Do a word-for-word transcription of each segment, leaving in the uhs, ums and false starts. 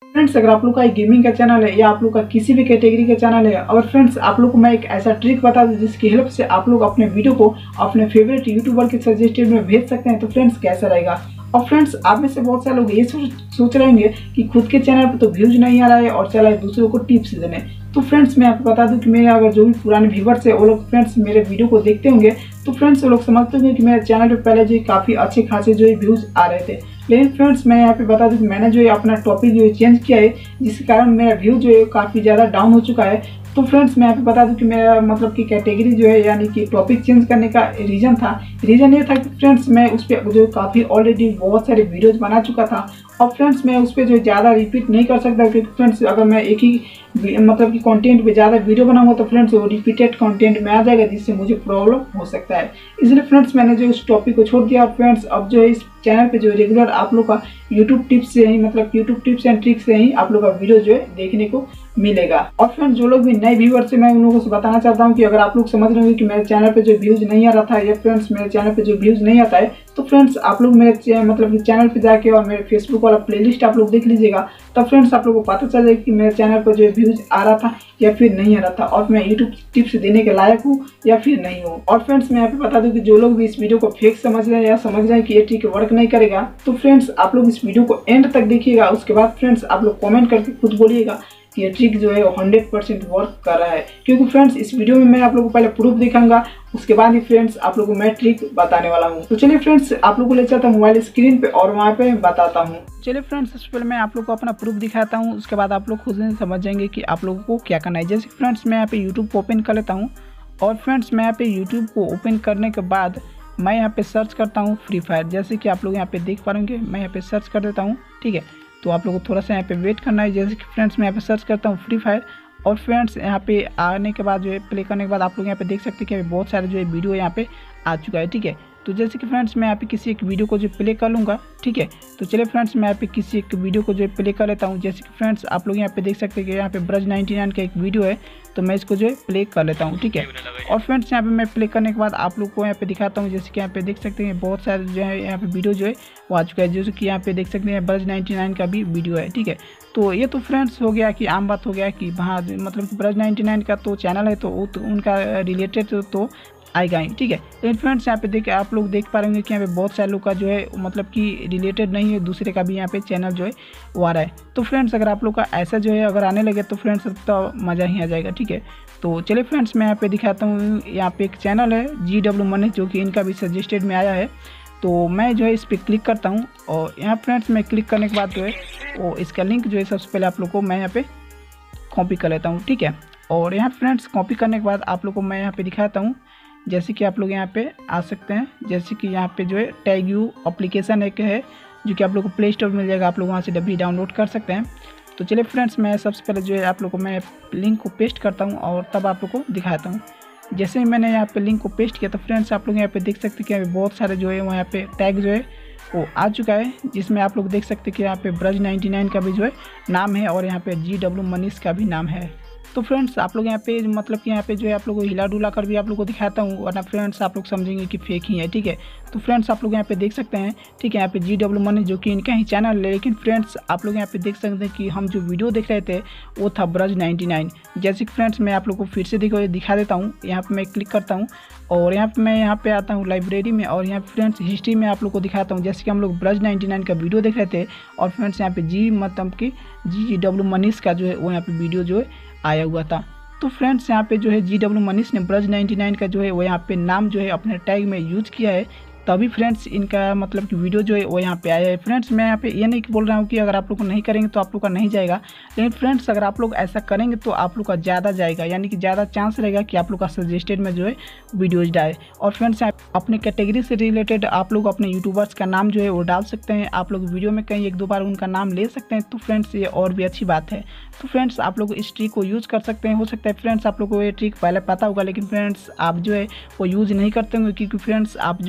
Friends अगर आप लोग का एक गेमिंग का चैनल है या आप लोग का किसी भी कैटेगरी का चैनल है और फ्रेंड्स आप लोग को मैं एक ऐसा ट्रिक बता दूं जिसकी हेल्प से आप लोग अपने वीडियो को अपने फेवरेट यूट्यूबर के सजेस्टेड में भेज सकते हैं, तो फ्रेंड्स कैसा रहेगा। और फ्रेंड्स आप में से बहुत सारे लोग ये सोच सोच रहे होंगे कि खुद के चैनल पर तो व्यूज नहीं आ रहा है और चला है दूसरों को टिप्स देने। तो फ्रेंड्स मैं आपको बता दूं कि मेरे अगर जो भी पुराने व्यूवर्स है वो लोग फ्रेंड्स मेरे वीडियो को देखते होंगे तो फ्रेंड्स वो लोग समझते होंगे कि मेरे चैनल पे पहले जो काफ़ी अच्छे खासे जो है व्यूज आ रहे थे। लेकिन फ्रेंड्स मैं यहाँ पे बता दूं कि मैंने जो है अपना टॉपिक जो है चेंज किया है, जिसके कारण मेरा व्यू जो है काफ़ी ज़्यादा डाउन हो चुका है। तो फ्रेंड्स मैं यहाँ पे बता दूं कि मेरा मतलब कि कैटेगरी जो है यानी कि टॉपिक चेंज करने का रीज़न था रीज़न ये था कि फ्रेंड्स मैं उस पर जो काफ़ी ऑलरेडी बहुत सारे वीडियोज़ बना चुका था और फ्रेंड्स मैं उस पर जो ज़्यादा रिपीट नहीं कर सकता, क्योंकि फ्रेंड्स अगर मैं एक ही मतलब कि कंटेंट पे ज़्यादा वीडियो बनाऊंगा तो फ्रेंड्स वो रिपीटेड कंटेंट में आ जाएगा, जिससे मुझे प्रॉब्लम हो सकता है। इसलिए फ्रेंड्स मैंने जो इस टॉपिक को छोड़ दिया और फ्रेंड्स अब जो है इस चैनल पे जो रेगुलर आप लोग का यूट्यूब टिप्स से ही मतलब यूट्यूब टिप्स एंड ट्रिक्स से ही आप लोग का वीडियो जो है देखने को मिलेगा। और फ्रेंड्स जो लोग भी नए व्यूअर्स से मैं उन लोगों से बताना चाहता हूँ कि अगर आप लोग समझ रहे होंगे कि मेरे चैनल पे जो व्यूज नहीं आ रहा था या फ्रेंड्स मेरे चैनल पे जो व्यूज नहीं आता है, तो फ्रेंड्स आप लोग मेरे मतलब चैनल पे जाके और मेरे फेसबुक वाला प्लेलिस्ट आप लोग देख लीजिएगा, तब फ्रेंड्स आप लोगों को पता चल जाएगा कि मेरे चैनल पर जो व्यूज आ रहा था या फिर नहीं आ रहा था और मैं यूट्यूब टिप्स देने के लायक हूँ या फिर नहीं हूँ। और फ्रेंड्स मैं यहाँ पे बता दूं कि जो लोग भी इस वीडियो को फेक समझ रहे हैं या समझ रहे हैं कि ये ट्रिक वर्क नहीं करेगा, तो फ्रेंड्स आप लोग इस वीडियो को एंड तक देखिएगा। उसके बाद फ्रेंड्स आप लोग कमेंट करके खुद बोलिएगा कि ये ट्रिक जो है हंड्रेड परसेंट वर्क कर रहा है, क्योंकि फ्रेंड्स इस वीडियो में मैं आप लोगों को पहले प्रूफ दिखाऊंगा, उसके बाद ही फ्रेंड्स आप लोगों को मैं ट्रिक बताने वाला हूँ। तो चलिए फ्रेंड्स आप लोगों को ले चलता हूँ मोबाइल स्क्रीन पे और वहाँ पे बताता हूँ। चलिए फ्रेंड्स सबसे पहले मैं आप लोग को अपना प्रूफ दिखाता हूँ, उसके बाद आप लोग खुद ही समझ जाएंगे कि आप लोगों को क्या करना है। जैसे फ्रेंड्स मैं यहाँ पे यूट्यूब को ओपन कर लेता हूँ और फ्रेंड्स मैं यहाँ पे यूट्यूब को ओपन करने के बाद मैं यहाँ पे सर्च करता हूँ फ्री फायर। जैसे कि आप लोग यहाँ पे देख पा रहे मैं यहाँ पे सर्च कर देता हूँ, ठीक है। तो आप लोगों को थोड़ा सा यहाँ पे वेट करना है। जैसे कि फ्रेंड्स मैं यहाँ पे सर्च करता हूँ फ्री फायर और फ्रेंड्स यहाँ पे आने के बाद जो है प्ले करने के बाद आप लोग यहाँ पे देख सकते हैं कि बहुत सारे जो है वीडियो यहाँ पे आ चुका है, ठीक है। तो जैसे कि फ्रेंड्स मैं यहाँ पे किसी एक वीडियो को जो प्ले कर लूँगा, ठीक है। तो चलिए फ्रेंड्स मैं यहाँ पे किसी एक वीडियो को जो प्ले कर लेता हूँ। जैसे कि फ्रेंड्स आप लोग यहाँ पे देख सकते हैं कि यहाँ पे ब्रज नाइन्टी नाइन का एक वीडियो है, तो मैं इसको जो है प्ले कर लेता हूँ, ठीक है। और फ्रेंड्स यहाँ पे मैं प्ले करने के बाद आप लोग को यहाँ पे दिखाता हूँ। जैसे कि यहाँ पे देख सकते हैं बहुत सारे जो है यहाँ पे वीडियो जो है वो आ चुका है। जैसे कि यहाँ पे देख सकते हैं ब्रज नाइन्टी नाइन का भी वीडियो है, ठीक है। तो ये तो फ्रेंड्स हो गया कि आम बात हो गया कि वहाँ मतलब कि ब्रज नाइन्टी नाइन का तो चैनल है तो वो तो उनका रिलेटेड तो, तो आएगा ही, ठीक है। लेकिन फ्रेंड्स यहाँ पे देख आप लोग देख पा रहे होंगे कि यहाँ पे बहुत सारे लोग का जो है मतलब कि रिलेटेड नहीं है, दूसरे का भी यहाँ पे चैनल जो है वो आ रहा है। तो फ्रेंड्स अगर आप लोग का ऐसा जो है अगर आने लगे तो फ्रेंड्स तो मज़ा ही आ जाएगा, ठीक है। तो चलिए फ्रेंड्स मैं यहाँ पे दिखाता हूँ। यहाँ पे एक चैनल है जी डब्ल्यू मनी जो कि इनका भी सजेस्टेड में आया है, तो मैं जो है इस पर क्लिक करता हूँ और यहाँ फ्रेंड्स मैं क्लिक करने के बाद जो है वो इसका लिंक जो है सबसे पहले आप लोग को मैं यहाँ पे कॉपी कर लेता हूँ, ठीक है। और यहाँ फ्रेंड्स कॉपी करने के बाद आप लोग को मैं यहाँ पे दिखाता हूँ। जैसे कि आप लोग यहाँ पे आ सकते हैं, जैसे कि यहाँ पे जो है टैग यू एप्लीकेशन एक है जो कि आप लोग को प्ले स्टोर मिल जाएगा, आप लोग वहाँ से डब्ल्यू डाउनलोड कर सकते हैं। तो चलिए फ्रेंड्स मैं सबसे पहले जो है आप लोग को मैं लिंक को पेस्ट करता हूँ और तब आप लोग को दिखाता हूँ। जैसे ही मैंने यहाँ पे लिंक को पेस्ट किया तो फ्रेंड्स आप लोग यहाँ पे देख सकते हैं कि यहाँ पे बहुत सारे जो है वो यहाँ पे टैग जो है वो आ चुका है, जिसमें आप लोग देख सकते हैं कि यहाँ पे ब्रज नाइन्टी नाइन का भी जो है नाम है और यहाँ पे जी डब्ल्यू मनीष का भी नाम है। तो फ्रेंड्स आप लोग यहाँ पे मतलब कि यहाँ पे जो है आप लोग को हिला डुला कर भी आप लोग को दिखाता हूँ, वरना फ्रेंड्स आप लोग समझेंगे कि फेक ही है, ठीक है। तो फ्रेंड्स आप लोग यहाँ पे देख सकते हैं, ठीक है। यहाँ पे जी डब्ल्यू मनी जो कि इनका ही चैनल है, लेकिन फ्रेंड्स आप लोग यहाँ पे देख सकते हैं कि हम जो वीडियो देख रहे थे वो था ब्रज नाइन्टी नाइन। जैसे कि फ्रेंड्स मैं आप लोग को फिर से दिखा दिखा देता हूँ। यहाँ पर मैं क्लिक करता हूँ और यहाँ पे मैं यहाँ पे आता हूँ लाइब्रेरी में और यहाँ फ्रेंड्स हिस्ट्री में आप लोग को दिखाता हूँ। जैसे कि हम लोग ब्रज नाइन्टी नाइन का वीडियो देख रहे थे और फ्रेंड्स यहाँ पे जी मतलब कि जी डब्ल्यू मनीष का जो है वो यहाँ पे वीडियो जो है आया हुआ था। तो फ्रेंड्स यहाँ पे जो है जी डब्ल्यू मनीष ने ब्रज नाइन्टी नाइन का जो है वो यहाँ पे नाम जो है अपने टैग में यूज किया है, तभी फ्रेंड्स इनका मतलब कि वीडियो जो है वो यहाँ पे आया है। फ्रेंड्स मैं यहाँ पे ये नहीं बोल रहा हूँ कि अगर आप लोग को नहीं करेंगे तो आप लोग का नहीं जाएगा, लेकिन फ्रेंड्स अगर आप लोग ऐसा करेंगे तो आप लोग का ज़्यादा जाएगा, यानी कि ज़्यादा चांस रहेगा कि आप लोग का सजेस्टेड में जो है वीडियोज डाले। और फ्रेंड्स अपने कैटेगरी से रिलेटेड आप लोग अपने यूट्यूबर्स का नाम जो है वो डाल सकते हैं, आप लोग वीडियो में कहीं एक दो बार उनका नाम ले सकते हैं। तो फ्रेंड्स ये और भी अच्छी बात है। तो फ्रेंड्स आप लोग इस ट्रिक को यूज़ कर सकते हैं। हो सकता है फ्रेंड्स आप लोग को ये ट्रिक पहले पता होगा, लेकिन फ्रेंड्स आप जो है वो यूज़ नहीं करते होंगे, क्योंकि फ्रेंड्स आप जो है वो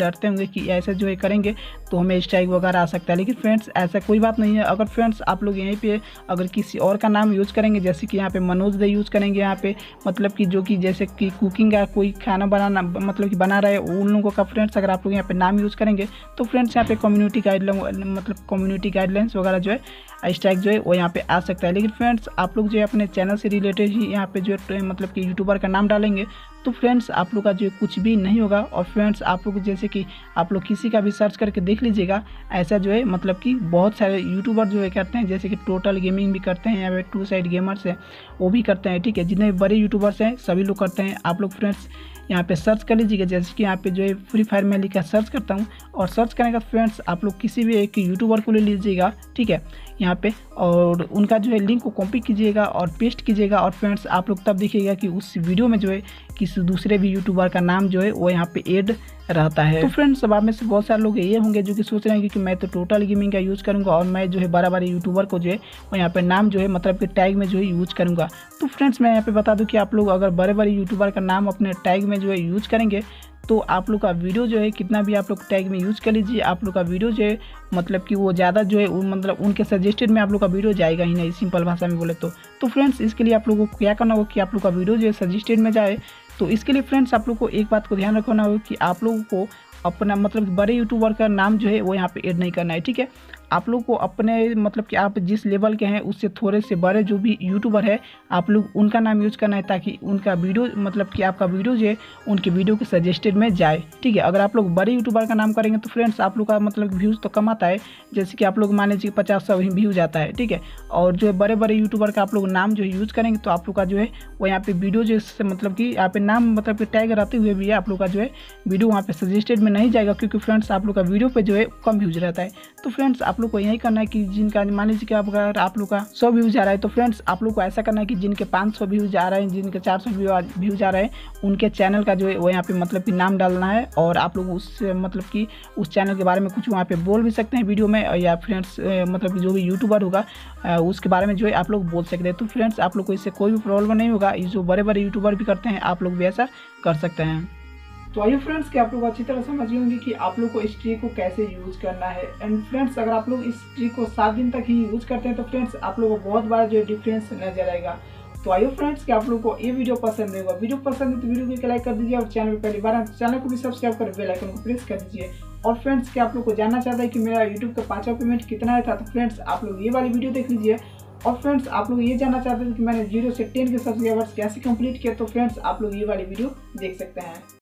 डरते होंगे कि ऐसा जो है करेंगे तो हमें स्ट्राइक वगैरह आ सकता है, लेकिन फ्रेंड्स ऐसा कोई बात नहीं है। अगर फ्रेंड्स आप लोग यहीं पे अगर किसी और का नाम यूज़ करेंगे, जैसे कि यहाँ पे मनोज दे यूज़ करेंगे यहाँ पे, मतलब कि जो कि जैसे कि कुकिंग का कोई खाना बनाना मतलब कि बना रहे उन लोगों का फ्रेंड्स अगर आप लोग यहाँ पे नाम यूज़ करेंगे तो फ्रेंड्स यहाँ पे कम्युनिटी गाइडलाइन मतलब कम्युनिटी गाइडलाइंस वगैरह जो है स्ट्राइक जो है वो यहाँ पे आ सकता है। लेकिन फ्रेंड्स आप लोग जो है अपने चैनल से रिलेटेड ही यहाँ पे जो है मतलब कि यूट्यूबर का नाम डालेंगे तो फ्रेंड्स आप लोग का जो कुछ भी नहीं होगा। और फ्रेंड्स आप लोग जैसे कि आप लोग किसी का भी सर्च करके देख लीजिएगा, ऐसा जो है मतलब कि बहुत सारे यूट्यूबर जो है करते हैं, जैसे कि टोटल गेमिंग भी करते हैं, यहाँ पे टू साइड गेमर्स हैं वो भी करते हैं, ठीक है। जितने बड़े यूट्यूबर्स हैं सभी लोग करते हैं। आप लोग फ्रेंड्स यहाँ पे सर्च कर लीजिएगा, जैसे कि यहाँ पे जो है फ्री फायर में लिखा सर्च करता हूँ, और सर्च करने का फ्रेंड्स आप लोग किसी भी एक यूट्यूबर को ले लीजिएगा, ठीक है, यहाँ पे, और उनका जो है लिंक को कॉपी कीजिएगा और पेस्ट कीजिएगा। और फ्रेंड्स आप लोग तब देखिएगा कि उस वीडियो में जो है किसी दूसरे भी यूट्यूबर का नाम जो है वो यहाँ पे ऐड रहता है। तो फ्रेंड्स अब आप में से बहुत सारे लोग ये होंगे जो कि सोच रहे हैं कि मैं तो टोटल गेमिंग का यूज़ करूंगा और मैं जो है बड़ा बड़े यूट्यूबर को जो है वो यहाँ पे नाम जो है मतलब कि टैग में जो है यूज़ करूंगा। तो फ्रेंड्स मैं यहाँ पे बता दूं कि आप लोग अगर बड़े बड़े यूट्यूबर का नाम अपने टैग में जो है यूज़ करेंगे तो आप लोग का वीडियो जो है कितना भी आप लोग टैग में यूज़ कर लीजिए, आप लोग का वीडियो जो है मतलब कि वो ज़्यादा जो है मतलब उनके सजेस्टेड में आप लोग का वीडियो जाएगा ही नहीं, सिंपल भाषा में बोले तो। तो फ्रेंड्स इसके लिए आप लोगों को क्या करना होगा कि आप लोग का वीडियो जो है सजेस्टेड में जाए। तो इसके लिए फ्रेंड्स आप लोग को एक बात को ध्यान रखना होगा कि आप लोगों को अपना मतलब बड़े यूट्यूबर का नाम जो है वो यहाँ पे ऐड नहीं करना है, ठीक है। आप लोग को अपने मतलब कि आप जिस लेवल के हैं उससे थोड़े से बड़े जो भी यूट्यूबर है आप लोग उनका नाम यूज़ करना है, ताकि उनका वीडियो मतलब कि आपका वीडियो जो है उनके वीडियो के सजेस्टेड में जाए, ठीक है। अगर आप लोग बड़े यूट्यूबर का नाम करेंगे तो फ्रेंड्स आप लोग का मतलब व्यूज़ तो कम आता है, जैसे कि आप लोग मान लीजिए पचास सौ व्यूज़ आता है, ठीक है। और जो है बड़े बड़े यूट्यूबर का आप लोग नाम जो है यूज़ करेंगे तो आप लोग का जो है वो यहाँ पे वीडियो जो है मतलब कि यहाँ पे नाम मतलब कि टैग रहते हुए भी आप लोग का जो है वीडियो वहाँ पे सजेस्टेड में नहीं जाएगा, क्योंकि फ्रेंड्स आप लोग का वीडियो पे जो है कम व्यूज़ रहता है। तो फ्रेंड्स आप लोग को यही करना है कि जिनका मान लीजिए कि अगर आप लोग का सौ व्यूज आ रहा है तो फ्रेंड्स आप लोग को ऐसा करना है कि जिनके पाँच सौ व्यूज आ रहे हैं, जिनके चार सौ व्यूज आ रहे हैं, उनके चैनल का जो है वो यहाँ पे मतलब कि नाम डालना है। और आप लोग उस मतलब कि उस चैनल के बारे में कुछ वहाँ पे बोल भी सकते हैं वीडियो में, या फ्रेंड्स मतलब कि जो भी यूट्यूबर होगा उसके बारे में जो है आप लोग बोल सकते हैं। तो फ्रेंड्स आप लोग को इससे कोई भी प्रॉब्लम नहीं होगा, ये जो बड़े बड़े यूट्यूबर भी करते हैं आप लोग भी ऐसा कर सकते हैं। तो आइए फ्रेंड्स कि आप लोग अच्छी तरह समझ गए होंगे कि आप लोग को इस ट्रिक को कैसे यूज करना है। एंड फ्रेंड्स अगर आप लोग इस ट्रिक को सात दिन तक ही यूज करते हैं तो फ्रेंड्स आप लोगों को बहुत बड़ा जो डिफरेंस नजर आएगा। तो आइए फ्रेंड्स कि आप लोग को ये वीडियो पसंद होगा, वीडियो पसंद है तो वीडियो को लाइक कर दीजिए, और चैनल पर पहली बार है तो चैनल को भी सब्सक्राइब कर बेल आइकन को प्रेस कर दीजिए। और फ्रेंड्स कि आप लोग को जानना चाहता है कि मेरा यूट्यूब का पांचवा पेमेंट कितना आया था, तो फ्रेंड्स आप लोग ये वाली वीडियो देख लीजिए। और फ्रेंड्स आप लोग ये जानना चाहते हैं कि मैंने जीरो से टेन के सब्सक्राइबर्स कैसे कंप्लीट किया, तो फ्रेंड्स आप लोग ये वाली वीडियो देख सकते हैं।